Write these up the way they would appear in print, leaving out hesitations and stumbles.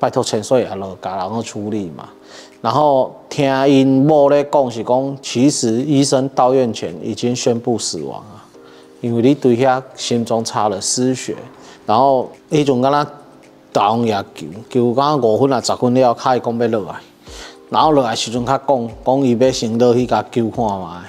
拜托千岁爷落甲人去处理嘛。然后听因某咧讲是讲，其实医生到院前已经宣布死亡啊，因为你对遐心中插了失血，然后迄阵敢若大王爷救敢5分啊10分了，才会讲要落来，然后落来时阵才讲伊要先落去甲救看嘛。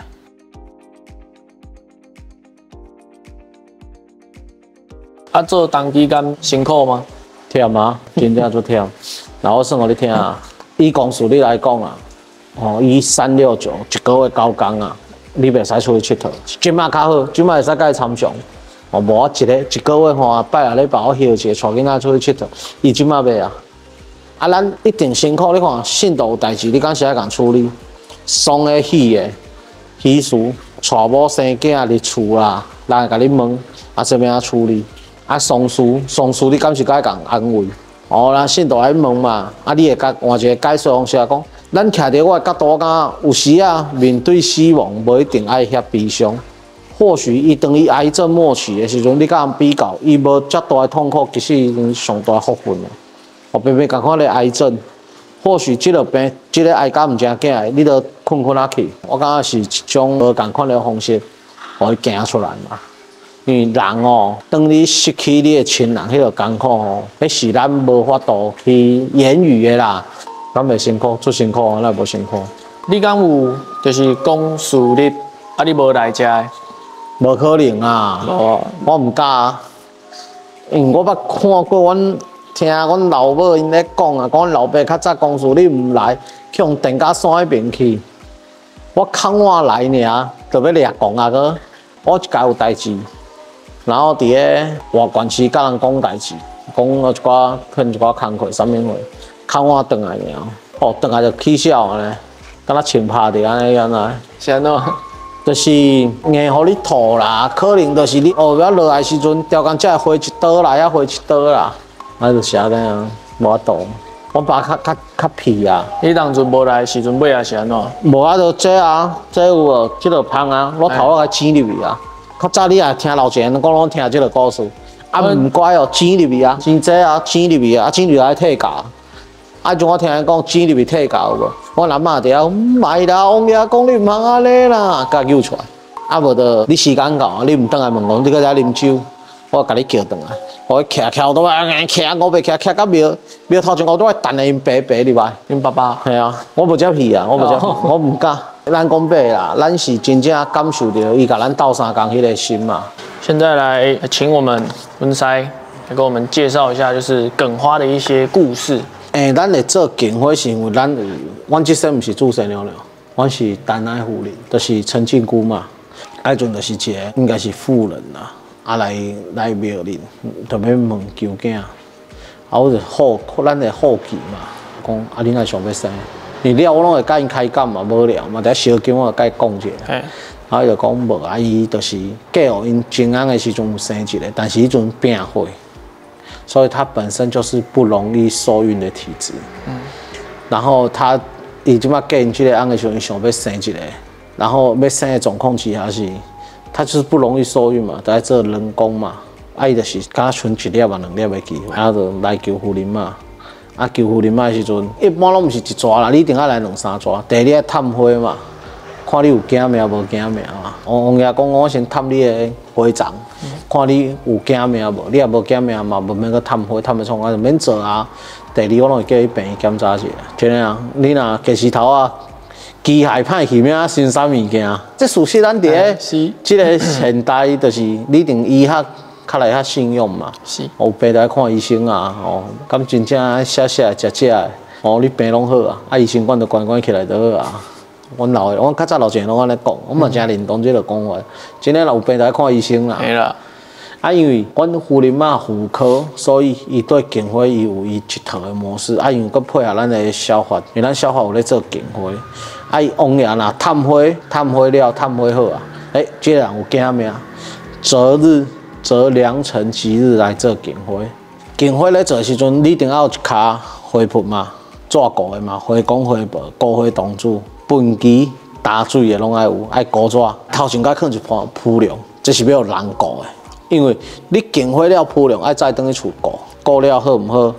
啊，做当机敢辛苦吗？ 忝啊，真正足忝。然后算互你听啊。以公司你来讲啊，以369一个月9工啊，你袂使出去佚佗。即摆较好，即摆会使甲伊参详。无我一个月拜下礼拜我休一个，带囡仔出去佚佗。伊即摆袂啊。啊，咱一定辛苦。你看，信道有代志，你敢是爱共处理？丧的、喜的、喜事，娶某生囝入厝啦，人会甲你问，啊，怎么样处理？啊，丧事你敢是该共安慰？咱信徒来问嘛，啊，你会甲换一个解说方式讲，咱徛伫我的角度，我感觉有时啊，面对死亡，无一定爱遐悲伤。或许伊当伊癌症末期的时阵，你甲人比较，伊无遮大的痛苦，其实已经上大福分了。偏偏共款的癌症，或许即个病，即个癌甲毋正惊的，你都困啊去。我感觉是一种无共款的方式，互伊行出来嘛。因为人当你失去你的亲人，迄个艰苦迄是咱无法度去言语的啦。敢袂辛苦，足辛苦，那无辛苦。 你敢有就是讲事日，啊，你无来遮的？ 无可能啊！我毋敢，因为我捌看过，阮听阮老母因咧讲啊，讲老爸较早讲事你毋来，去用电甲山迄边去。我空我来尔，就要掠讲啊个，我一家有代志。然后伫个外县市甲人讲代志，讲一寡可能一寡工课、啥物货，空我转来尔，转来就起笑安尼，敢若穿拍伫安尼。 是安怎？ 就是硬互你吐啦，可能就是你要落来时阵，条工才会回一刀来，回一刀啦，就是安尼啊，无法度。我爸较皮啊。 你当阵无来时阵，尾也是安怎？ 无啊，就这啊，这有无？即个芳啊，我头我甲剪入去啊。较早你也听老前人讲，拢听即个故事。啊，唔怪哦，剪入去啊，剪这啊，剪入去啊，剪入来退价。啊，像我听人讲，剪入去退价有无？我阿嬷伫遐，唔係啦，王爷講你唔通安尼啦，甲救出來。啊，無就你時間到，你唔轉來問我，你搁遮啉酒，我甲你叫轉來，我徛倒來，徛我袂徛到廟頭前，我都會等下因爸入來。 恁爸爸？ 係啊，我無遮屁啊，我唔敢。咱講白啦，咱是真正感受到伊甲咱鬥相共迄個心嘛。 现在来請我們文師來給我們介紹一下，就是梗花的一些故事。 咱會做梗花是因為咱有，阮即生毋是註生了，阮是單愛婦人，就是陳靖姑嘛。迄陣就是一個應該是婦人啦，來廟裡，就要問求囝，我就咱會好奇嘛，講恁愛想要生，你了我攏會甲因開講嘛，無聊嘛，等下燒酒我就甲伊講一下，然後就講無啊，伊就是嫁互因前翁的時陣有生一個，但是迄陣病火。所以他本身就是不容易受孕的体质，然后他已经把嫁因这个翁的时候，想要生一个，然后要生的状况之下是，他就是不容易受孕嘛，在做人工嘛，伊就是敢剩1粒啊2粒的机会，然后就来求夫人嘛，求夫人嘛的时阵，一般拢毋是一抓啦，你一定要来2、3抓，第二要探花嘛，看你有囝命无囝命嘛，王爷讲我先探你的花长。看你有囝命无？你也无囝命嘛，无免去探花探的创，就免做啊。第二，我拢会叫伊病院检查一下，真诶啊！你若假石头啊，机械歹去命新啥物件？这属实咱伫个即个现代，就是你一定医学较来较信用嘛。 是， 有病来看医生啊，咁真正食食的，你病拢好啊，医生管就管起來就好啊。阮较早老前拢安尼讲，我嘛真認同即個講法。真誒有病就愛看醫生啦。係啦。因為阮夫人嘛婦科，所以伊對梗花伊有伊一套的模式。因為佮配合咱的消化，因為咱消化有咧做梗花。伊王爺若探花了，探花好啊。這人有囝命，擇良辰吉日來做梗花。梗花咧做的時陣，你一定要有一卡花盆嘛，紙糊的嘛，花公花寶，高花當主。分期打水的拢爱有，爱古纸，头前甲放一盘铺料，这是要人顾的。因为你建花了铺料，爱再等去厝顾，顾了好唔好，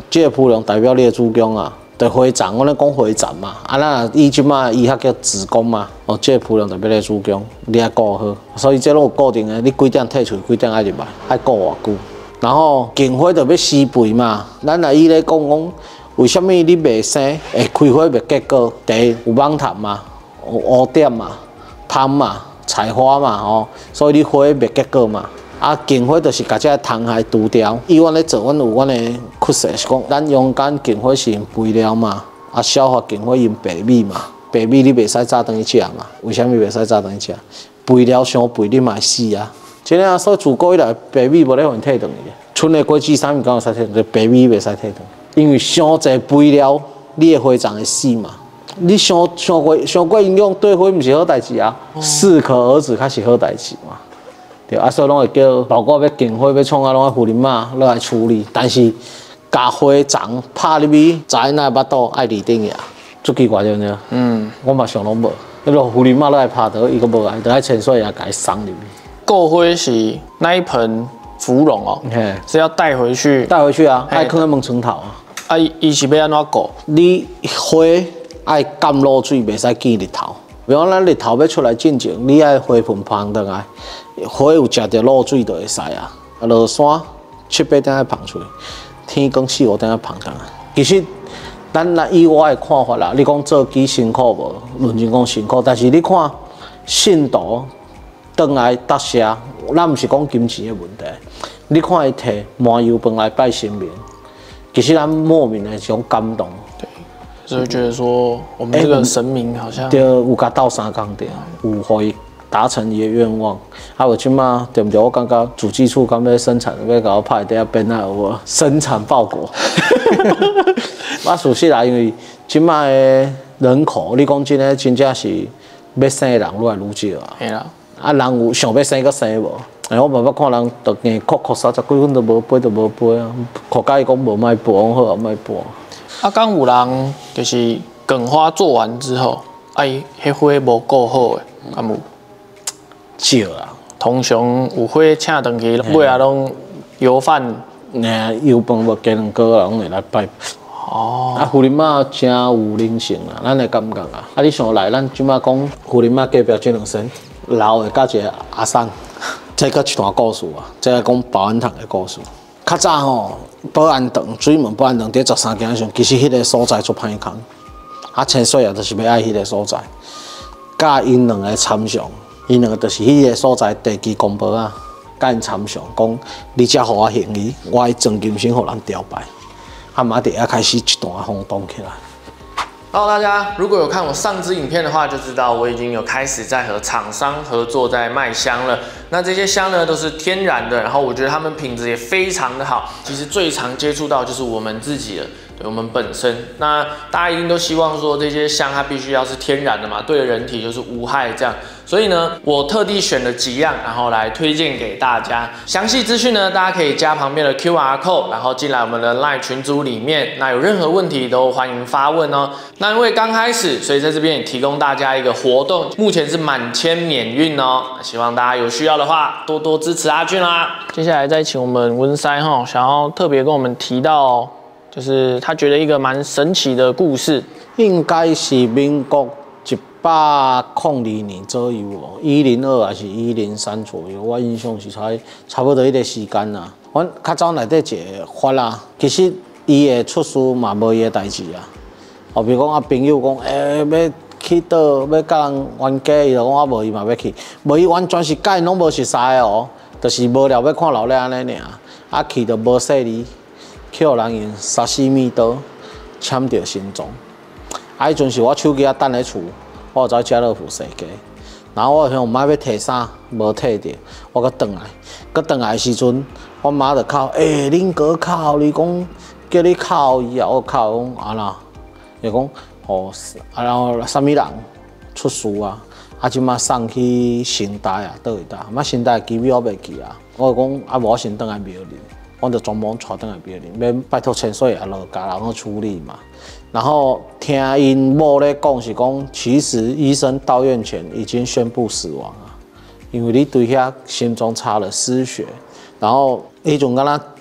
这个普龙代表你的主公啊，对会长，我咧讲会长嘛，那伊即马医学叫职工嘛，这个普龙代表你的主公，你爱顾好，所以这拢有固定的，你几点退出，几点爱入来，爱顾偌久。然后警花就要施肥嘛，咱来伊咧讲，为什么你袂生会开花袂结果？第一有蠓虫嘛，有污点嘛，虫嘛，采花嘛，所以你花袂结果嘛。警花就是甲这虫害除掉。以阮咧做，阮有阮的趋势是讲，咱用干警花是用肥料嘛，消化警花用白米嘛，白米你袂使早顿去食嘛，为什么袂使早顿去食？肥料伤肥，你嘛会死啊！真诶所以自古以来白米无咧互退顿去，剩的果子啥物敢有使退顿？白米袂使退顿，因为伤侪肥料，你的花长会死嘛。你伤过营养对花毋是好代志啊，适可而止才是好代志嘛。对所以拢会叫，包括要禁花要创啊，拢要护林嘛，落来处理。但是，甲花长拍入去，在那巴肚爱立定呀，足奇怪对不对？我嘛想拢无，那个护林嘛落来拍倒，伊个无爱，就爱潜水啊，甲伊送入去。 购花是那一盆芙蓉哦，是要带回去。 带回去啊，爱放在门床头啊。 伊是要安怎顾？ 你花爱干露水，袂使见日头。比方咱日头要出来进前，你爱花盆放倒来。花有食着露水就会使啊，落山7、8点爱放出去，天光4、5点爱放上来。其实，咱以我的看法啦，你讲做鸡辛苦无？论真讲辛苦，但是你看信徒倒来搭社，咱毋是讲金钱的问题。你看伊摕麻油饭来拜神明，其实咱莫名的一种感动。 对，所以觉得说我们这个神明好像就有甲斗相共着，有互伊达成伊的愿望。我即马对不对？我感觉主计处刚要生产，要甲我拍底下边啊有生产报告。我事实啦，因为即马的人口，你讲真诶，真正是要生的人愈来愈少啊。 嘿啦。 人有想要生阁生无？我慢慢看人，就硬哭30几分都无飞，就无飞啊。哭甲伊讲无卖播，我好卖播。 刚有人就是梗花做完之后，迄花无顾好诶，敢有？ 少啦。 通常有花请回去，尾仔拢油饭， 油饭无加两个人会来拜。富林妈真有灵性啦，咱会感觉啊。你想来，咱即马讲富林妈隔壁这两身，老的甲一个阿桑，这个一段故事啊，这个讲保安堂的故事。较早吼，保安堂水门保安堂伫13间上，其实迄个所在足歹空。潜水啊，就是要爱迄个所在。甲因两个参详，因两个就是迄个所在地基公婆啊，甲因参详讲，你才互我行医，我爱装金身互人吊牌。马底下开始一段轰动起来。 Hello， 大家，如果有看我上支影片的话，就知道我已经有开始在和厂商合作，在卖香了。那这些香呢，都是天然的，然后我觉得它们品质也非常的好。其实最常接触到就是我们自己了。对我们本身，那大家一定都希望说这些香它必须要是天然的嘛，对人体就是无害这样。所以呢，我特地选了几样，然后来推荐给大家。详细资讯呢，大家可以加旁边的 QR code， 然后进来我们的 LINE 群组里面。那有任何问题都欢迎发问哦。那因为刚开始，所以在这边也提供大家一个活动，目前是满千免运哦。希望大家有需要的话，多多支持阿俊啦。接下来再请我们温塞哈，想要特别跟我们提到。就是他觉得一个蛮神奇的故事， 应该是民国102年左右哦，102还是103左右，我印象是差不多迄个时间啦。阮较早内底一个法啦，其实伊的出事嘛无伊的代志啊。比如讲朋友讲，要去倒，要甲人冤家，伊就讲无伊嘛要去，无伊完全是甲因拢无熟识的哦，就是无聊要看老咧安尼尔，去就无说理。去互人用3、4米刀签着心脏，迄阵是我手机等咧厝，我走家乐福踅街，然后我向妈要摕啥，无摕着，我搁转来，的时阵，我妈就哭，恁哥哭，你讲叫你哭伊啊，我哭讲啦，伊讲然后啥物人出事啊，即马送去新台啊，倒位搭，新台机票我袂记啊，我讲无我先转来庙里。我就专门带倒来庙里，免拜托潜水啊，落家人去处理嘛。然后听因某咧讲是讲，其实医生到院前已经宣布死亡啊，因为你对遐心中插了失血，然后迄种敢若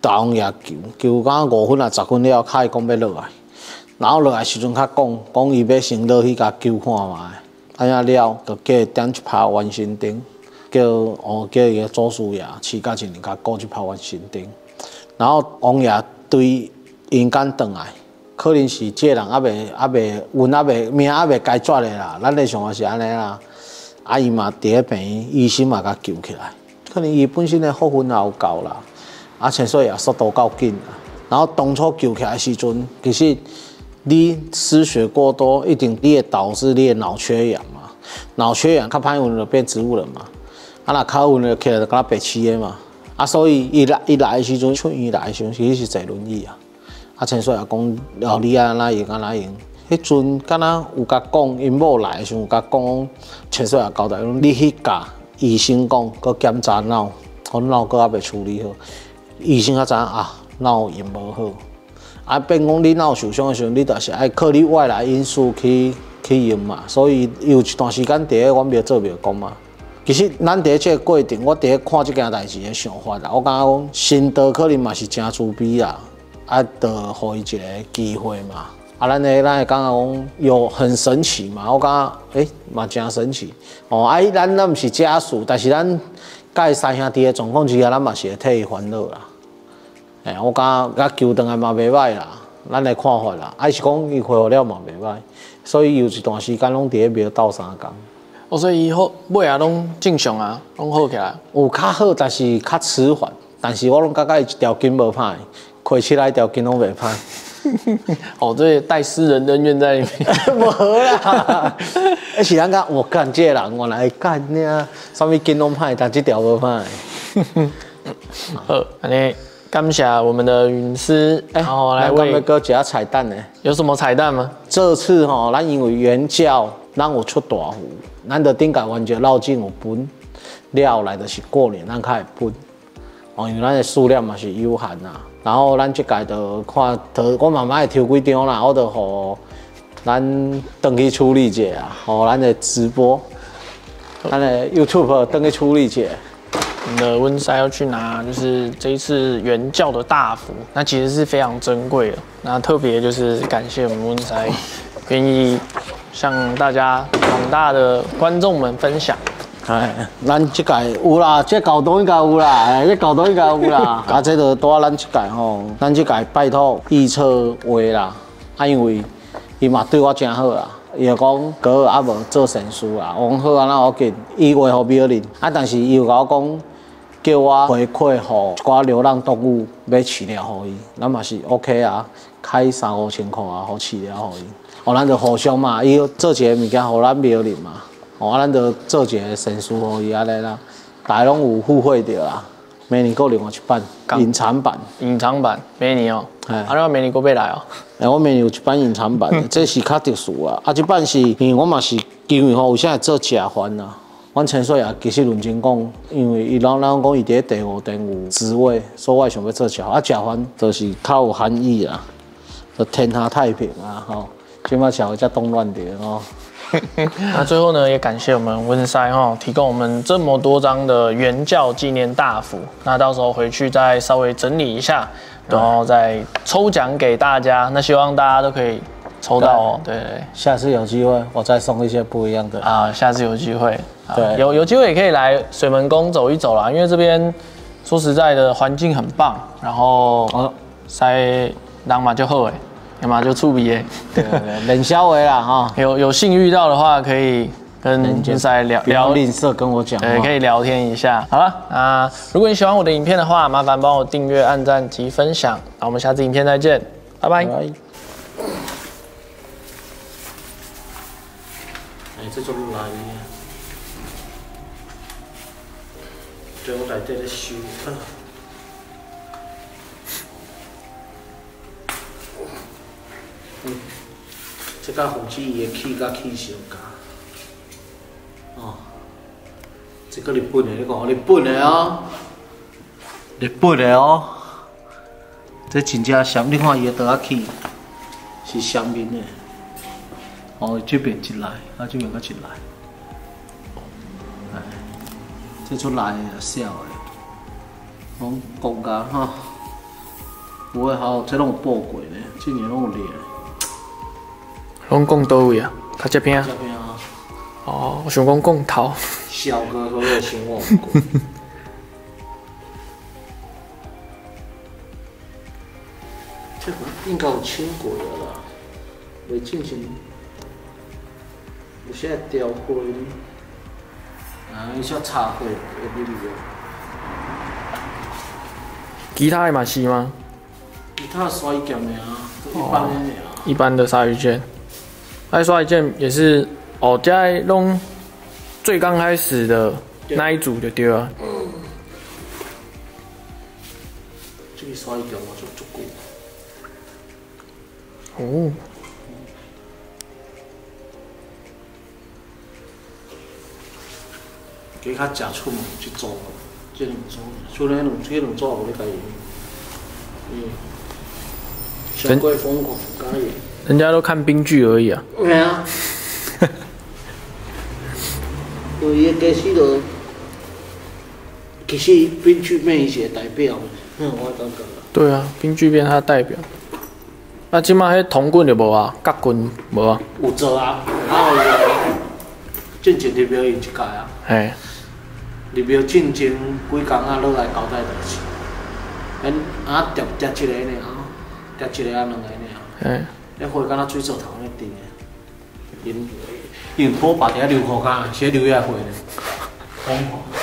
大王爷球到5分啊10分了，开讲要落来，然后落来时阵较讲伊要先落去甲球看卖，安尼了，就叫伊点一拍完成顶，叫伊个祖师爷饲甲一年甲顾一拍完成顶，然后王爷对阴间转来。可能是这个人运命未解决的啦，咱咧想的是安尼啦。啊，伊嘛伫咧病院，医生嘛甲救起来。可能伊本身的福分也有够啦，啊，千岁爷速度够紧啦。然后当初救起来的时阵，其实你失血过多，一定你会导致你的脑缺氧嘛。脑缺氧较歹运就变植物人嘛。啊，若较运就起来就敢白痴的嘛。啊，所以伊来的时阵，出院来的时阵，其实是坐轮椅啊。啊，千岁也讲，后你安怎用安怎用？迄阵敢若有甲讲，因某来的时阵有甲讲，千岁也交代讲，你去甲医生讲，佮检查脑，脑佮还未处理好。医生才知影啊，脑用无好。啊，变讲你脑受伤的时阵，你就是爱靠你外来因素去用嘛。所以有一段时间伫咧阮庙做庙公嘛。其实咱伫即个过程，我伫咧看即件代志的想法啦，我感觉讲神道可能嘛是真慈悲啦。啊，就互伊一个机会嘛。啊，咱会感觉讲有很神奇嘛。我感觉嘛真神奇。哦，啊，咱毋是家属，但是咱甲伊三兄弟的状况之下，咱嘛是会替伊烦恼啦。我感觉甲救回来嘛袂歹啦，咱的看法啦。啊，是讲伊恢复了嘛袂歹，所以有一段时间拢伫咧庙斗3工。 哦，所以以后尾啊拢正常啊，拢好起来。 有较好，但是较迟缓。但是我拢感觉伊一条筋无歹。开起来条筋拢袂歹。 哦，这带私人恩怨在里面。 无啦，是咱讲我干这人，原来干呢，啥物筋拢歹，但这条无歹。 好，安尼感谢我们的云师，然后来为哥一下彩蛋呢？ 有什么彩蛋吗？ 这次吼，咱因为原教咱有出大壶，咱的顶界完全绕境有分，了来的是过年咱较会分。哦，因为咱的数量嘛是有限呐。然后咱即届就看，我慢慢会抽几张啦，我就互咱登去处理者啊，互咱的直播，咱的 YouTube 登去处理者。 我们的温塞要去拿，就是这一次原教的大符，那其实是非常珍贵的。那特别就是感谢我们温塞愿意向大家广大的观众们分享。 咱即届有啦，这高档应该有啦，这高档应该有啦。啊，这就带咱即届吼，咱即届拜托预测话啦。啊，因为伊嘛对我真好啦，伊就讲哥啊无做善事啦，我讲好啊，那我给伊话互庙里。啊，但是伊又甲我讲，叫我回馈互一寡流浪动物要饲料互伊，咱嘛是 OK 啊，开3-5千块啊，互饲料互伊。哦，咱就互相嘛，伊做一个物件互咱庙里嘛。哦，咱就做一个善事互伊安尼啦，大家拢有互惠着啦。明年搁另外一版隐藏版， 隐藏版明年哦，啊，那明年搁要来哦。 我明年有一版隐藏版，这是较特殊啊。啊，这版是因为我嘛是因为吼有啥做假番啦。阮千岁也其实认真讲，因为伊咱讲伊伫第5殿有职位，所以我想要做假番。啊，假番就是较有含义啦，就天下太平啊，吼，即摆社会才动乱点哦。 那最后呢，也感谢我们温塞提供我们这么多张的原教纪念大符。那到时候回去再稍微整理一下，然后再抽奖给大家。那希望大家都可以抽到哦。对， 下次有机会我再送一些不一样的啊。下次有机会， 对， 有机会也可以来水门宫走一走啦，因为这边说实在的环境很棒，然后塞人嘛就好诶。要么就触鼻耶， 对，冷消维啦哈。 有幸遇到的话，可以跟温塞聊， 吝啬跟我讲， 对，可以聊天一下。好了，那如果你喜欢我的影片的话，麻烦帮我订阅、按赞及分享。那我们下次影片再见，拜拜。 这种来，最后来这个修。这个红旗伊的起甲起相加，哦，这个日本的，你看日本的哦，日本的哦，这真正闪，你看伊的倒啊起是闪面的，哦，这边进来，啊这边搁进来，哎，这出来的小的，讲国家哈。 不会好，这拢有报过呢，今年拢有列。 拢讲倒位啊？较这边啊？ 这边啊。 哦，我想讲讲头。 小哥哥的新闻过。这个应该有清过了啦，未进行。有些雕灰，伊些插灰会入去。 其他的嘛是吗？ 其他鲨鱼剑的啊，一般的啊。 一般的鲨鱼剑，那鲨鱼剑也是哦，在弄最刚开始的那一组就对了。 这个鲨鱼剑我就足够。 哦。 加较食出门去做，这两组，除了这两组我咧家己，上过疯狂家己。 人家都看冰剧而已啊。 对啊。伊个假使就，其实冰剧变伊是个代表，我感觉。 对啊，冰剧变他代表。啊，即马迄铜棍就无啊，角棍无啊。 有做啊，进前入庙伊一届啊。 嘿。 入庙进前几工啊，落来交代代志。叠一个呢，叠一个啊两个呢。 嘿。 迄花敢若水槽头咧滴的，因拖把伫遐流雨甲，是流遐花咧，疯狂。